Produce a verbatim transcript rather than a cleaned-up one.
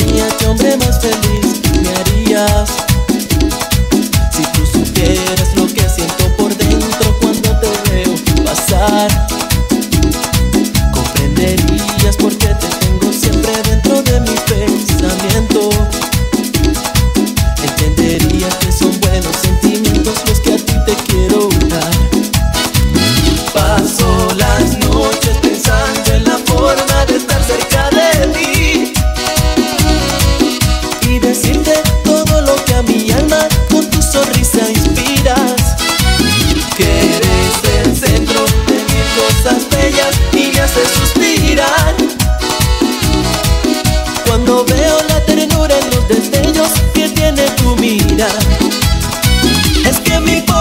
mía, qué hombre más feliz me harías. Si tú supieras lo que siento por dentro cuando te veo pasar, comprenderías por qué te tengo siempre dentro de mi pensamiento. Entenderías que son buenos sentimientos los que a ti te quiero dar. Paso las noches pensando en la forma de estar cerca de ti y decirte todo lo que a mi alma con tu sonrisa inspiras. Que eres el centro de mil cosas bellas y me haces suspirar cuando veo la ternura en los destellos que tiene tu mirar. Es que mi